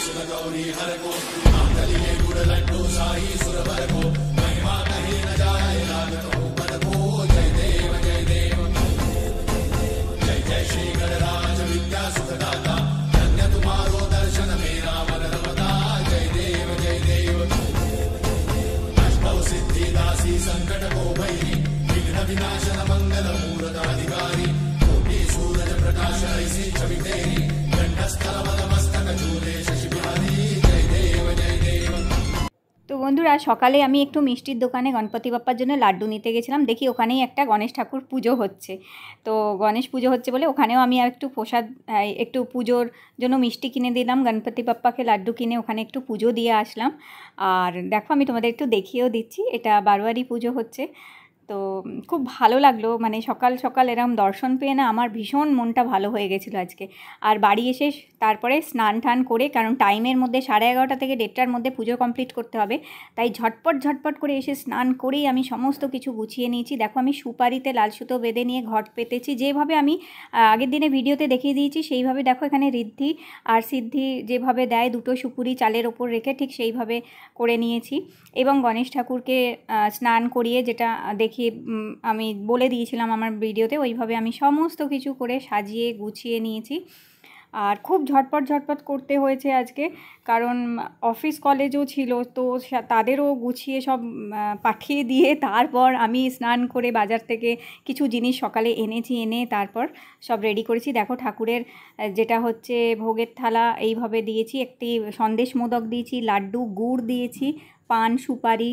তো বন্ধুরা সকালে আমি একটু মিষ্টির দোকানে গণপতি বাপ্পার জন্য লাড্ডু নিতে গেছিলাম, দেখি ওখানেই একটা গণেশ ঠাকুর পুজো হচ্ছে। তো গণেশ পুজো হচ্ছে বলে ওখানেও আমি একটু প্রসাদ একটু পুজোর জন্য মিষ্টি কিনে দিলাম, গণপতি বাপ্পাকে লাড্ডু কিনে ওখানে একটু পুজো দিয়ে আসলাম। আর দেখো আমি তোমাদের একটু দেখিয়েও দিচ্ছি, এটা বারোয়ারি পুজো হচ্ছে। তো খুব ভালো লাগলো, মানে সকাল সকাল এরকম দর্শন পেয়ে না আমার ভীষণ মনটা ভালো হয়ে গেছিলো আজকে। আর বাড়ি এসে তারপরে স্নান টান করে, কারণ টাইমের মধ্যে 11:30 থেকে 1:30-র মধ্যে পুজো কমপ্লিট করতে হবে, তাই ঝটপট করে এসে স্নান করেই আমি সমস্ত কিছু গুছিয়ে নিয়েছি। দেখো আমি সুপারিতে লাল সুতো বেঁধে নিয়ে ঘট পেতেছি, যেভাবে আমি আগের দিনে ভিডিওতে দেখিয়ে দিয়েছি সেইভাবে। দেখো এখানে ঋদ্ধি আর সিদ্ধি যেভাবে দেয়, দুটো সুপুরি চালের ওপর রেখে ঠিক সেইভাবে করে নিয়েছি। এবং গণেশ ঠাকুরকে স্নান করিয়ে, যেটা দেখিয়ে আমি বলে দিয়েছিলাম আমার ভিডিওতে, ওইভাবে আমি সমস্ত কিছু করে সাজিয়ে গুছিয়ে নিয়েছি। আর খুব ঝটপট করতে হয়েছে আজকে, কারণ অফিস কলেজও ছিল, তো তাদেরও গুছিয়ে সব পাঠিয়ে দিয়ে তারপর আমি স্নান করে বাজার থেকে কিছু জিনিস সকালে এনেছি, এনে তারপর সব রেডি করেছি। দেখো ঠাকুরের যেটা হচ্ছে ভোগের থালা এইভাবে দিয়েছি, একটি সন্দেশ মোদক দিয়েছি, লাড্ডু, গুড় দিয়েছি, পান, সুপারি,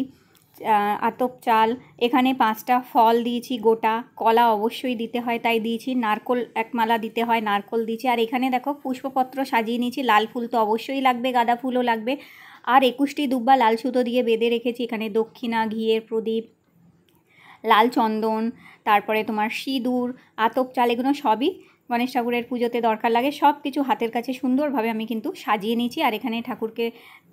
আতপ চাল, এখানে 5টা ফল দিয়েছি গোটা, কলা অবশ্যই দিতে হয় তাই দিয়েছি, নারকোল এক মালা দিতে হয় নারকোল দিয়েছি। আর এখানে দেখো পুষ্পপত্র সাজিয়ে নিয়েছি, লাল ফুল তো অবশ্যই লাগবে, গাঁদা ফুলও লাগবে। আর 21টি দুব্বা লাল সুতো দিয়ে বেঁধে রেখেছি। এখানে দক্ষিণা, ঘিয়ের প্রদীপ, লাল চন্দন, তারপরে তোমার সিঁদুর, আতপ চাল, এগুলো সবই গণেশ ঠাকুরের পুজোতে দরকার লাগে। সব কিছু হাতের কাছে সুন্দরভাবে আমি কিন্তু সাজিয়ে নিয়েছি। আর এখানে ঠাকুরকে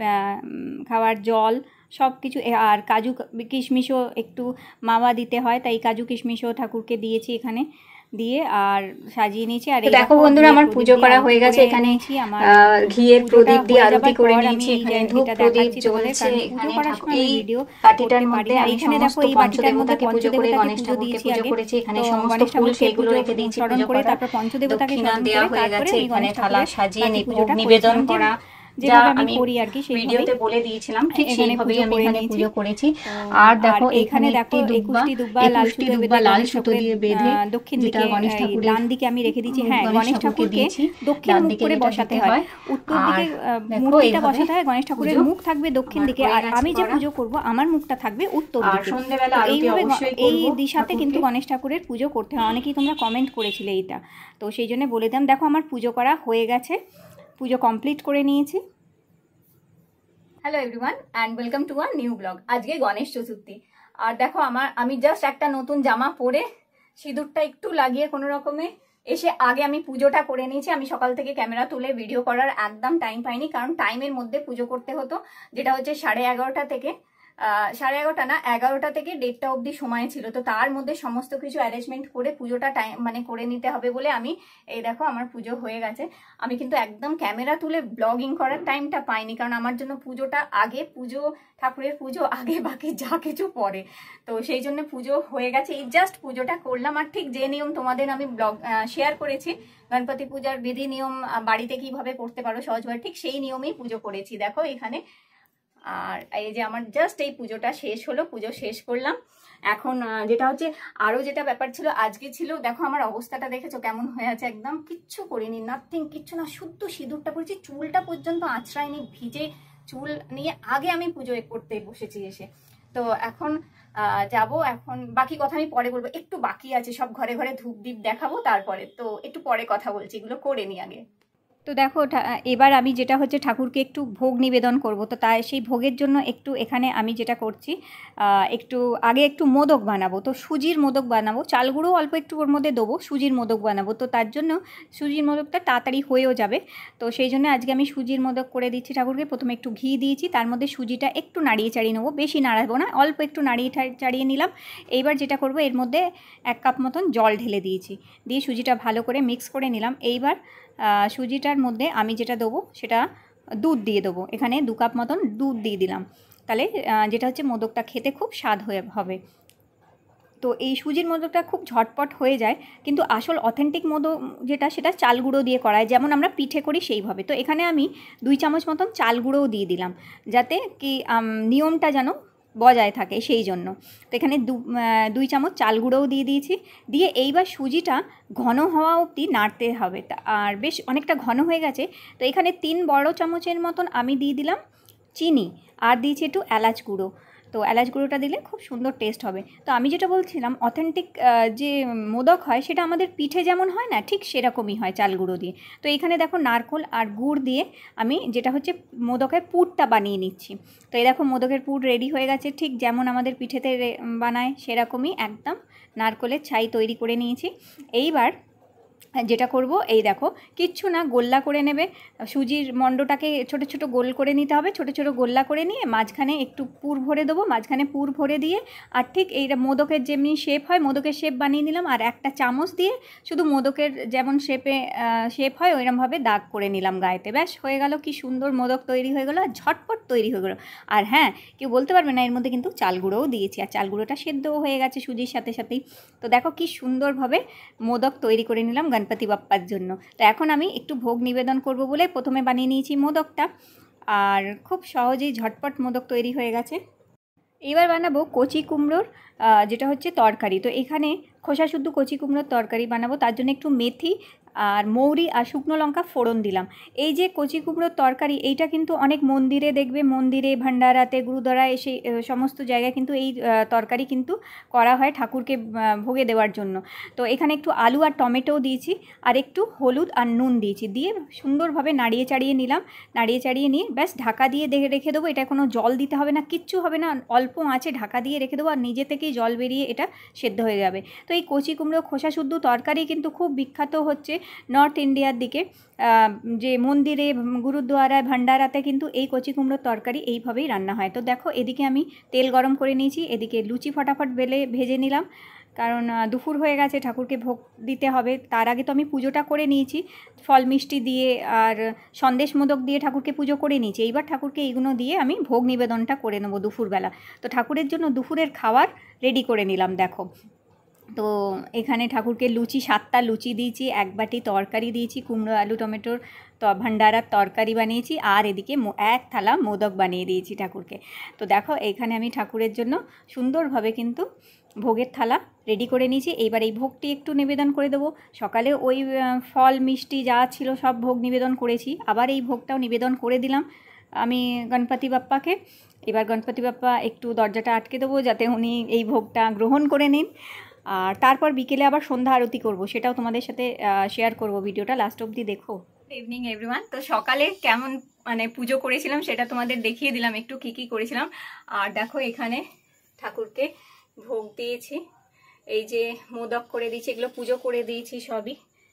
খাওয়ার জল সব কিছু, আর কাজু কিশমিশও একটু মাওয়া দিতে হয়, তাই কাজু কিশমিশও ঠাকুরকে দিয়েছি এখানে দিয়ে আর সাজিয়ে নিয়েছি। আর দেখো বন্ধুরা আমার পুজো করা হয়ে গেছে, এখানে ঘিয়ের প্রদীপ দিয়ে আরতি করে নিয়েছি, এখানে ধূপ প্রদীপ জ্বলছে। পুজো করার সময় আমি ভিডিও বাটিটার মধ্যে আর এখানে দেখো এই বাটিটার মধ্যে পঞ্চদেবতাকে পুজো দিয়েছি আগে, এখানে সমস্ত ফুল সেগুলো রেখে দিয়েছি স্মরণ করে, তারপর পঞ্চদেবতাকে স্মরণ করে তারপরে আমি গণেশ থালা সাজিয়ে নিবেদন করা যেভাবে আমি করি আর কি, সেই ভিডিওতে বলে দিয়েছিলাম, ঠিক সেইভাবেই আমি এখানে পুজো করেছি। আর দেখো এখানে দেখো 21টি দুব্বা লাল সুতো দিয়ে বেঁধে দক্ষিণ দিকে গণেশ ঠাকুরের ডান দিকে আমি রেখে দিয়েছি। হ্যাঁ, গণেশ ঠাকুরকে দক্ষিণ মুখ করে বসাতে হয়, উত্তর দিকে মূর্তিটা বসাতে হয়, গণেশ ঠাকুরের মুখ থাকবে দক্ষিণ দিকে, আর আমি যে পুজো করব আমার মুখটা থাকবে উত্তর দিকে। এইভাবে এই দিশাতে কিন্তু গণেশ ঠাকুরের পুজো করতে হয়। অনেকেই তোমরা কমেন্ট করেছিলে এইটা, তো সেই জন্য বলে দিলাম। দেখো আমার পুজো করা হয়ে গেছে, পুজো কমপ্লিট করে নিয়েছি। Hello everyone and welcome to a new blog. আজকে গণেশ চতুর্থী, আর দেখো আমি জাস্ট একটা নতুন জামা পরে সিঁদুরটা একটু লাগিয়ে কোনো রকমে এসে আগে আমি পুজোটা করে নিয়েছি। আমি সকাল থেকে ক্যামেরা তুলে ভিডিও করার একদম টাইম পাইনি, কারণ টাইমের মধ্যে পুজো করতে হতো, যেটা হচ্ছে 11:30 থেকে 11:30 না 11টা থেকে 1:30 অবধি সময় ছিল। তো তার মধ্যে সমস্ত কিছু অ্যারেঞ্জমেন্ট করে পুজোটা মানে করে নিতে হবে বলে আমি এই দেখো আমার পুজো হয়ে গেছে। আমি কিন্তু একদম ক্যামেরা তুলে ব্লগিং করার টাইমটা পাইনি, কারণ আমার জন্য পুজোটা আগে, পুজো ঠাকুরের পুজো আগে, বাকি যা কিছু পরে। তো সেই জন্য পুজো হয়ে গেছে, এই জাস্ট পুজোটা করলাম। আর ঠিক যে নিয়ম তোমাদের আমি ব্লগ শেয়ার করেছি, গণপতি পূজার বিধি নিয়ম বাড়িতে কিভাবে করতে পারো সহজভাবে, ঠিক সেই নিয়মেই পুজো করেছি। দেখো এখানে, আর এই যে আমার জাস্ট এই পুজোটা শেষ হলো, পুজো শেষ করলাম। এখন যেটা হচ্ছে আরও যেটা ব্যাপার ছিল আজকে ছিল, দেখো আমার অবস্থাটা দেখেছো কেমন হয়ে আছে, একদম কিচ্ছু করিনি, নাথিং, কিচ্ছু না, শুদ্ধ সিঁদুরটা করেছি, চুলটা পর্যন্ত আঁচড়াইনি, ভিজে চুল নিয়ে আগে আমি পুজো করতে বসেছি এসে। তো এখন যাব, এখন বাকি কথা আমি পরে বলবো, একটু বাকি আছে, সব ঘরে ঘরে ধূপ দ্বীপ দেখাবো তারপরে, তো একটু পরে কথা বলছি, এগুলো করে নি আগে। তো দেখো এবার আমি যেটা হচ্ছে ঠাকুরকে একটু ভোগ নিবেদন করব, তো তাই সেই ভোগের জন্য একটু এখানে আমি যেটা করছি, একটু আগে একটু মোদক বানাবো। তো সুজির মোদক বানাবো, চাল গুঁড়ো অল্প একটু ওর মধ্যে দেবো, সুজির মোদক বানাবো। তো তার জন্য সুজির মোদকটা তাড়াতাড়ি হয়েও যাবে, তো সেই জন্য আজকে আমি সুজির মোদক করে দিচ্ছি ঠাকুরকে। প্রথমে একটু ঘি দিয়েছি, তার মধ্যে সুজিটা একটু নাড়িয়ে চাড়িয়ে নেবো, বেশি নাড়াবো না, অল্প একটু নাড়িয়ে চাড়িয়ে নিলাম। এইবার যেটা করব, এর মধ্যে 1 কাপ মতন জল ঢেলে দিয়েছি, দিয়ে সুজিটা ভালো করে মিক্স করে নিলাম। এইবার সুজিটার মধ্যে আমি যেটা দেবো সেটা দুধ দিয়ে দেবো। এখানে 2 কাপ মতন দুধ দিয়ে দিলাম, তাহলে যেটা হচ্ছে মোদকটা খেতে খুব স্বাদ হবে। তো এই সুজির মোদকটা খুব ঝটপট হয়ে যায়, কিন্তু আসল অথেন্টিক মোদক যেটা সেটা চাল গুঁড়ো দিয়ে করা হয়, যেমন আমরা পিঠে করি সেইভাবে। তো এখানে আমি 2 চামচ মতন চাল গুঁড়োও দিয়ে দিলাম, যাতে কি নিয়মটা যেন বজায় থাকে সেই জন্য। তো এখানে 2 চামচ চাল গুঁড়োও দিয়ে দিয়েছি। দিয়ে এইবার সুজিটা ঘন হওয়া অবধি নাড়তে হবে। আর বেশ অনেকটা ঘন হয়ে গেছে, তো এখানে 3 বড় চামচের মতন আমি দিয়ে দিলাম চিনি, আর দিয়েছি একটু এলাচ গুঁড়ো। তো এলাচ গুঁড়োটা দিলে খুব সুন্দর টেস্ট হবে। তো আমি যেটা বলছিলাম, অথেন্টিক যে মোদক হয় সেটা আমাদের পিঠে যেমন হয় না, ঠিক সেরকমই হয় চাল গুঁড়ো দিয়ে। তো এইখানে দেখো নারকেল আর গুড় দিয়ে আমি যেটা হচ্ছে মোদকের পুরটা বানিয়ে নিচ্ছি। তো এই দেখো মোদকের পুর রেডি হয়ে গেছে, ঠিক যেমন আমাদের পিঠেতে বানায় সেরকমই একদম নারকেলের ছাই তৈরি করে নিয়েছি। এইবার যেটা করব, এই দেখো কিচ্ছু না, গোল্লা করে নেবে। সুজির মণ্ডটাকে ছোট ছোট গোল করে নিতে হবে, ছোট ছোট গোল্লা করে নিয়ে মাঝখানে একটু পুর ভরে দেবো, মাঝখানে পুর ভরে দিয়ে আর ঠিক এইটা মোদকের যেমনি শেপ হয় মোদকের শেপ বানিয়ে নিলাম। আর একটা চামচ দিয়ে শুধু মোদকের যেমন শেপ হয় ওইরকমভাবে দাগ করে নিলাম গায়েতে। ব্যাস হয়ে গেল, কি সুন্দর মোদক তৈরি হয়ে গেলো, আর ঝটপট তৈরি হয়ে গেলো। আর হ্যাঁ, কেউ বলতে পারবে না এর মধ্যে কিন্তু চাল গুঁড়োও দিয়েছি, আর চাল গুঁড়োটা সেদ্ধও হয়ে গেছে সুজির সাথে সাথেই। তো দেখো কি সুন্দরভাবে মোদক তৈরি করে নিলাম গণপতি বাপ্পার জন্য। তো এখন আমি একটু ভোগ নিবেদন করব বলে প্রথমে বানিয়ে নিয়েছি মোদকটা, আর খুব সহজেই ঝটপট মোদক তৈরি হয়ে গেছে। এবার বানাবো কচি কুমড়োর যেটা হচ্ছে তরকারি। তো এখানে খোসা শুদ্ধ কচি কুমড়োর তরকারি বানাবো, তার জন্য একটু মেথি আর মৌরি আর শুকনো লঙ্কা ফোড়ন দিলাম। এই যে কচি কুমড়োর তরকারি, এইটা কিন্তু অনেক মন্দিরে দেখবে, মন্দিরে ভান্ডারাতে গুরুদ্বারায় এসে সমস্ত জায়গায় কিন্তু এই তরকারি কিন্তু করা হয় ঠাকুরকে ভোগে দেওয়ার জন্য। তো এখানে একটু আলু আর টমেটোও দিয়েছি, আর একটু হলুদ আর নুন দিয়েছি, দিয়ে সুন্দরভাবে নাড়িয়ে চাড়িয়ে নিলাম। নাড়িয়ে চাড়িয়ে নিয়ে ব্যাস ঢাকা দিয়ে রেখে দেবো। এটা কোনো জল দিতে হবে না, কিচ্ছু হবে না, অল্প আঁচে ঢাকা দিয়ে রেখে দেবো, আর নিজে থেকেই জল বেরিয়ে এটা সেদ্ধ হয়ে যাবে। তো এই কচি কুমড়ো খোসা শুদ্ধ তরকারি কিন্তু খুব বিখ্যাত হচ্ছে নর্থ ইন্ডিয়ার দিকে, যে মন্দিরে গুরুদ্বারায় ভান্ডারাতে কিন্তু এই কচি কুমড়োর তরকারি এইভাবেই রান্না হয়। তো দেখো এদিকে আমি তেল গরম করে নিয়েছি, এদিকে লুচি ফটাফট বেলে ভেজে নিলাম, কারণ দুপুর হয়ে গেছে, ঠাকুরকে ভোগ দিতে হবে। তার আগে তো আমি পুজোটা করে নিয়েছি, ফল মিষ্টি দিয়ে আর সন্দেশ মোদক দিয়ে ঠাকুরকে পুজো করে নিয়েছি। এইবার ঠাকুরকে এইগুলো দিয়ে আমি ভোগ নিবেদনটা করে নেবো দুপুরবেলা। তো ঠাকুরের জন্য দুপুরের খাবার রেডি করে নিলাম দেখো। তো এখানে ঠাকুরকে লুচি 7টা লুচি দিয়েছি, 1 বাটি তরকারি দিয়েছি, কুমড়ো আলু টমেটোর ভান্ডারার তরকারি বানিয়েছি, আর এদিকে 1 থালা মোদক বানিয়ে দিয়েছি ঠাকুরকে। তো দেখো এখানে আমি ঠাকুরের জন্য সুন্দরভাবে কিন্তু ভোগের থালা রেডি করে নিয়েছি। এইবার এই ভোগটি একটু নিবেদন করে দেবো। সকালে ওই ফল মিষ্টি যা ছিল সব ভোগ নিবেদন করেছি, আবার এই ভোগটাও নিবেদন করে দিলাম আমি গণপতি বাপ্পাকে। এবার গণপতি বাপ্পা একটু দরজাটা আটকে দেবো, যাতে উনি এই ভোগটা গ্রহণ করে নিন। আর তারপর বিকেলে আবার সন্ধ্যা আরতি করব, সেটাও তোমাদের সাথে শেয়ার করব, ভিডিওটা লাস্ট অবধি দেখো। Evening everyone. তো সকালে কেমন পুজো করেছিলাম সেটা তোমাদের দেখিয়ে দিলাম, একটু কি করেছিলাম। আর দেখো এখানে ঠাকুরকে ভোগ দিয়েছি, এই যে মোদক করে দিয়েছি, এগুলো পুজো করে দিয়েছি সবই।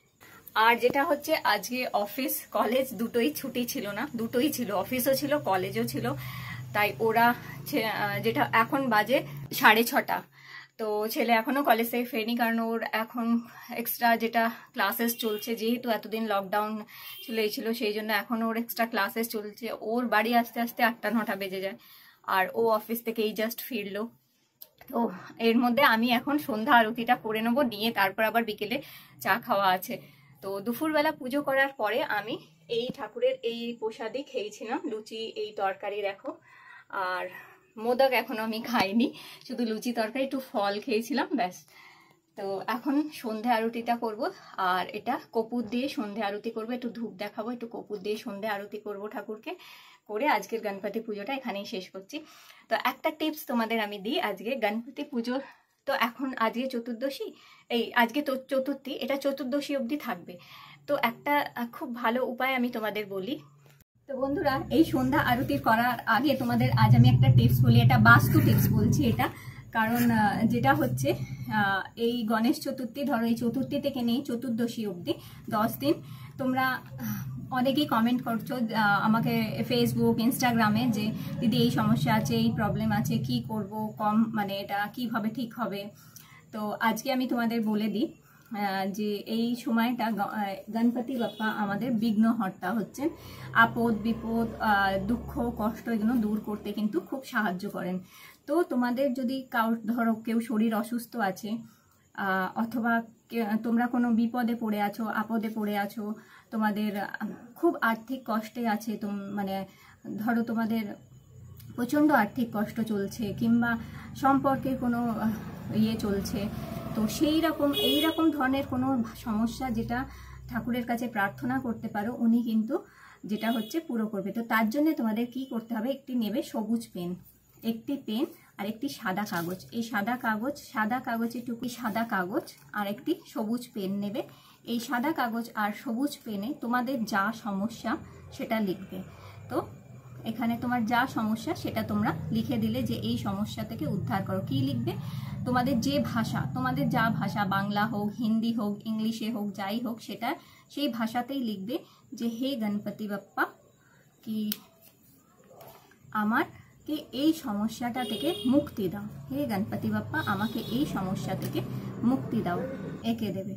আর যেটা হচ্ছে আজকে অফিস কলেজ দুটোই ছুটি ছিল না, দুটোই ছিল, অফিসও ছিল কলেজও ছিল। তাই ওরা যেটা এখন বাজে 6:30, তো ছেলে এখনও কলেজ থেকে ফেরেনি, কারণ ওর এখন এক্সট্রা যেটা ক্লাসেস চলছে, যেহেতু এতদিন লকডাউন ছিল সেই জন্য এখন ওর এক্সট্রা ক্লাসেস চলছে। ওর বাড়ি আসতে আসতে 8-9 বেজে যায়, আর ও অফিস থেকে এই জাস্ট ফিরলো। তো এর মধ্যে আমি এখন সন্ধ্যা আরতিটা করে নেবো, নিয়ে তারপর আবার বিকেলে চা খাওয়া আছে। তো দুপুরবেলা পুজো করার পরে আমি এই ঠাকুরের এই প্রসাদই খেয়েছিলাম, লুচি এই তরকারি দেখো। আর মোদক এখনো আমি খাইনি, শুধু লুচি তরকারি একটু ফল খেয়েছিলাম, ব্যাস। তো এখন সন্ধে আরতিটা করব, আর এটা কপুর দিয়ে সন্ধে আরতি করব, একটু ধূপ দেখাবো, একটু কপুর দিয়ে সন্ধে আরতি করব ঠাকুরকে, করে আজকের গণপতি পুজোটা এখানেই শেষ করছি। তো একটা টিপস তোমাদের আমি দিই, আজকে গণপতি পুজোর তো এখন আজকে চতুর্দশী, আজকে তো চতুর্থী, এটা চতুর্দশী অবধি থাকবে। তো একটা খুব ভালো উপায় আমি তোমাদের বলি। তো বন্ধুরা, এই সন্ধ্যা আরতি করার আগে তোমাদের আজ আমি একটা টিপস বলি, এটা বাস্তু টিপস বলছি এটা, কারণ যেটা হচ্ছে এই গণেশ চতুর্থী, ধরো এই চতুর্থী থেকে নেই চতুর্দশী অবধি 10 দিন, তোমরা অনেকেই কমেন্ট করছো আমাকে ফেসবুক ইনস্টাগ্রামে, যে দিদি এই সমস্যা আছে, এই প্রবলেম আছে, কি করব, এটা কিভাবে ঠিক হবে। তো আজকে আমি তোমাদের বলে দিই, যে এই সময়টা গণপতি বাপ্পা আমাদের বিঘ্নহর্তা হচ্ছেন, আপদ বিপদ দুঃখ কষ্ট এগুলো দূর করতে কিন্তু খুব সাহায্য করেন। তো তোমাদের যদি ধরো কেউ শরীর অসুস্থ আছে, অথবা তোমরা কোনো বিপদে পড়ে আছো, আপদে পড়ে আছো, তোমাদের খুব আর্থিক কষ্টে আছে, মানে ধরো তোমাদের প্রচণ্ড আর্থিক কষ্ট চলছে, কিংবা সম্পর্কে কোনো ইয়ে চলছে, তো এইরকম ধরনের কোনো সমস্যা যেটা ঠাকুরের কাছে প্রার্থনা করতে পারো, উনি কিন্তু যেটা হচ্ছে পুরো করবে। তো তার জন্য তোমাদের কি করতে হবে, একটি নেবে সবুজ পেন, একটি পেন আর একটি সাদা কাগজ। এই সাদা কাগজে টুকু সাদা কাগজ আর একটি সবুজ পেন নেবে। এই সাদা কাগজ আর সবুজ পেনে তোমাদের যা সমস্যা সেটা লিখবে। তো এখানে তোমার যা সমস্যা সেটা তোমরা লিখে দিলে যে এই সমস্যা থেকে উদ্ধার করো। কি লিখবে, তোমাদের যে ভাষা, তোমাদের যা ভাষা, বাংলা হোক, হিন্দি হোক, ইংলিশে হোক, যাই হোক, সেটা সেই ভাষাতেই লিখবে যে হে গণপতি বাপ্পা, কি আমাকে এই সমস্যাটা থেকে মুক্তি দাও, হে গণপতি বাপ্পা আমাকে এই সমস্যা থেকে মুক্তি দাও, এঁকে দেবে।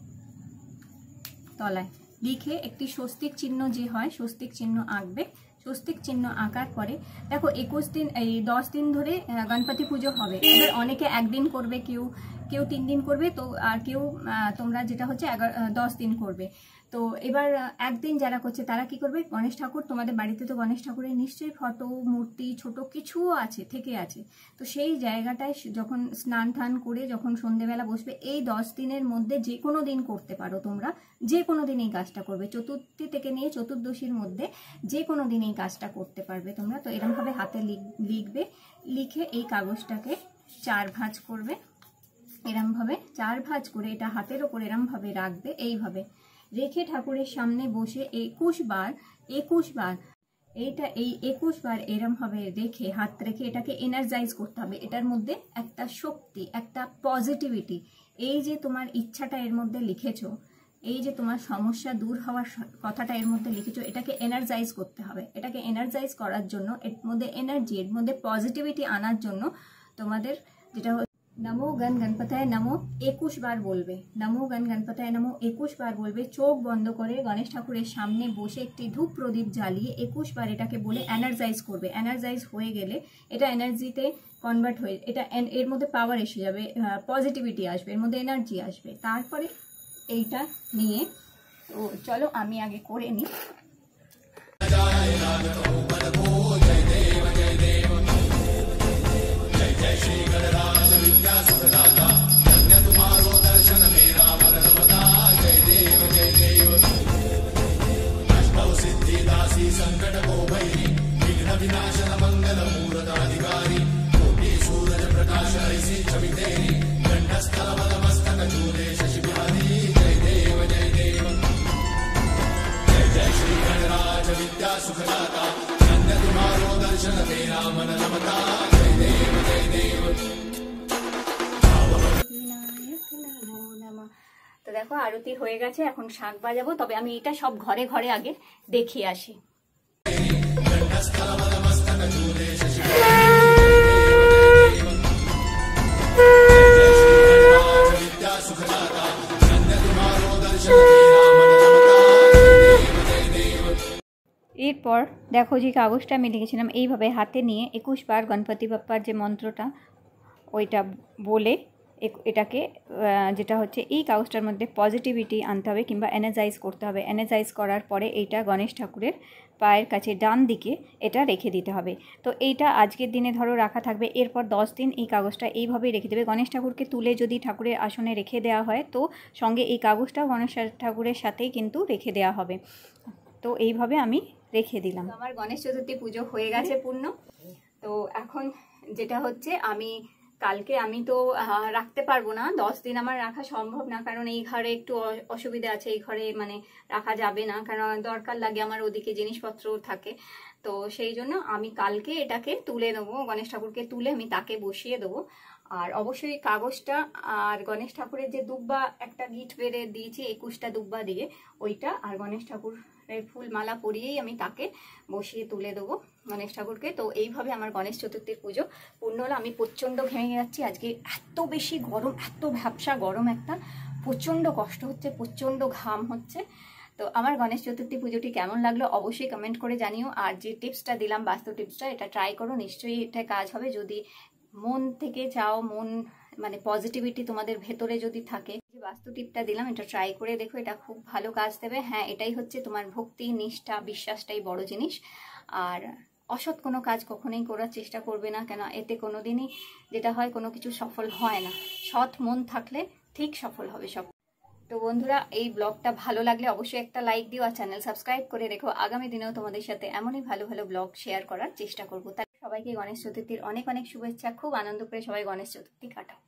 তলায় লিখে একটি স্বস্তিক চিহ্ন যে হয়, স্বস্তিক চিহ্ন আঁকবে। স্বস্তিক চিহ্ন আঁকার পরে দেখো 21 দিন, এই 10 দিন ধরে গণপতি পুজো হবে। এবার অনেকে একদিন করবে, কেউ 3 দিন করবে, তো আর কেউ তোমরা যেটা হচ্ছে 10 দিন করবে। তো এবার একদিন যারা করছে তারা কি করবে, গণেশ ঠাকুর, তোমাদের বাড়িতে তো গণেশ ঠাকুরের নিশ্চয়ই ফটো, মূর্তি, ছোট কিছুও আছে, থেকে আছে। তো সেই জায়গাটায় যখন স্নান টান করে যখন সন্ধেবেলা বসবে, এই 10 দিনের মধ্যে যে কোনো দিন করতে পারো তোমরা, যে কোনো দিন এই কাজটা করবে। চতুর্থী থেকে নিয়ে চতুর্দশীর মধ্যে যে কোনো দিন এই কাজটা করতে পারবে তোমরা। তো এরকমভাবে হাতে লিখবে, লিখে এই কাগজটাকে 4 ভাঁজ করবে। এরমভাবে 4 ভাঁজ করে এটা হাতের ওপর এরমভাবে রাখবে। এইভাবে রেখে ঠাকুরের সামনে বসে 21 বার এই 21 বার এরমভাবে রেখে, হাত রেখে এটাকে এনার্জাইজ করতে হবে। এটার মধ্যে একটা শক্তি, একটা পজিটিভিটি, এই যে তোমার ইচ্ছাটা এর মধ্যে লিখেছো, এই যে তোমার সমস্যা দূর হওয়ার কথাটা এর মধ্যে লিখেছো, এটাকে এনার্জাইজ করতে হবে। এটাকে এনার্জাইজ করার জন্য, এর মধ্যে এনার্জি, এর মধ্যে পজিটিভিটি আনার জন্য তোমাদের যেটা নমো গণ গণপতায় নমো 21 বার বলবে। নমো গণ গণপতায় নমো 21 বার বলবে। চোখ বন্ধ করে গণেশ ঠাকুরের সামনে বসে একটি ধূপ প্রদীপ জ্বালিয়ে 21 বার এটাকে বলে এনার্জাইজ করবে। এনার্জাইজ হয়ে গেলে এটা এনার্জিতে কনভার্ট হয়ে, এটা এর মধ্যে পাওয়ার এসে যাবে, পজিটিভিটি আসবে, এর মধ্যে এনার্জি আসবে। তারপরে এইটা নিয়ে, তো চলো আমি আগে করে নিই। তো দেখো আরতি হয়ে গেছে, এখন শাঁখ বাজাবো। তবে আমি এটা সব ঘরে ঘরে আগে দেখিয়ে আসি। এরপর দেখো যে কাগজটা আমি লিখেছিলাম, এইভাবে হাতে নিয়ে 21 বার গণপতি বাপ্পার যে মন্ত্রটা ওইটা বলে এটাকে যেটা হচ্ছে এই কাগজটার মধ্যে পজিটিভিটি আনতে হবে কিংবা এনার্জাইজ করতে হবে। এনার্জাইজ করার পরে এইটা গণেশ ঠাকুরের পায়ের কাছে ডান দিকে এটা রেখে দিতে হবে। তো এইটা আজকের দিনে ধরো রাখা থাকবে। এরপর 10 দিন এই কাগজটা এইভাবেই রেখে দেবে। গণেশ ঠাকুরকে তুলে যদি ঠাকুরের আসনে রেখে দেওয়া হয়, তো সঙ্গে এই কাগজটাও গণেশ ঠাকুরের সাথেই কিন্তু রেখে দেওয়া হবে। তো এইভাবে আমি রেখে দিলাম। আমার গণেশ চতুর্থী পুজো হয়ে গেছে পূর্ণ। তো এখন যেটা হচ্ছে, কালকে আমি তো রাখতে পারবো না, 10 দিন আমার রাখা সম্ভব না, কারণ এই ঘরে একটু অসুবিধা আছে। এই ঘরে মানে রাখা যাবে না, কারণ দরকার লাগে আমার, ওদিকে জিনিসপত্র থাকে। তো সেই জন্য আমি কালকে এটাকে তুলে নেবো, গণেশ ঠাকুরকে তুলে আমি তাকে বসিয়ে দেবো। আর অবশ্যই কাগজটা আর গণেশ ঠাকুরের যে দুব্বা একটা গিট বেড়ে দিয়েছি 21টা দুব্বা দিয়ে, ওইটা আর গণেশ ঠাকুরের ফুল মালা পরিয়েই আমি তাকে বসিয়ে তুলে দেবো গণেশ ঠাকুরকে। তো এইভাবে আমার গণেশ চতুর্থীর পুজো পূর্ণ হলো। আমি প্রচণ্ড ঘেমে যাচ্ছি আজকে, এত বেশি গরম, এত ভ্যাপসা গরম একটা প্রচণ্ড কষ্ট হচ্ছে, প্রচণ্ড ঘাম হচ্ছে। তো আমার গণেশ চতুর্থী পুজোটি কেমন লাগলো অবশ্যই কমেন্ট করে জানিও। আর যে টিপসটা দিলাম, বাস্তু টিপসটা, এটা ট্রাই করো, নিশ্চয়ই এটা কাজ হবে। যদি মন থেকে চাও, মন মানে পজিটিভিটি তোমাদের ভেতরে যদি থাকে, যে বাস্তু টিপটা দিলাম এটা ট্রাই করে দেখো, এটা খুব ভালো কাজ দেবে। হ্যাঁ, এটাই হচ্ছে তোমার ভক্তি, নিষ্ঠা, বিশ্বাসটাই বড় জিনিস। আর অসৎ কোনো কাজ কখনোই করার চেষ্টা করবে না, কেন এতে কোনো দিনই যেটা হয় কোনো কিছু সফল হয় না। সৎ মন থাকলে ঠিক সফল হবে সব। তো বন্ধুরা, এই ব্লগটা ভালো লাগলে অবশ্যই একটা লাইক দিও আর চ্যানেল সাবস্ক্রাইব করে রেখো। আগামী দিনেও তোমাদের সাথে এমনই ভালো ভালো ব্লগ শেয়ার করার চেষ্টা করবো। তাই সবাইকে গণেশ চতুর্থীর অনেক অনেক শুভেচ্ছা। খুব আনন্দ করে সবাই গণেশ চতুর্থী কাটাও।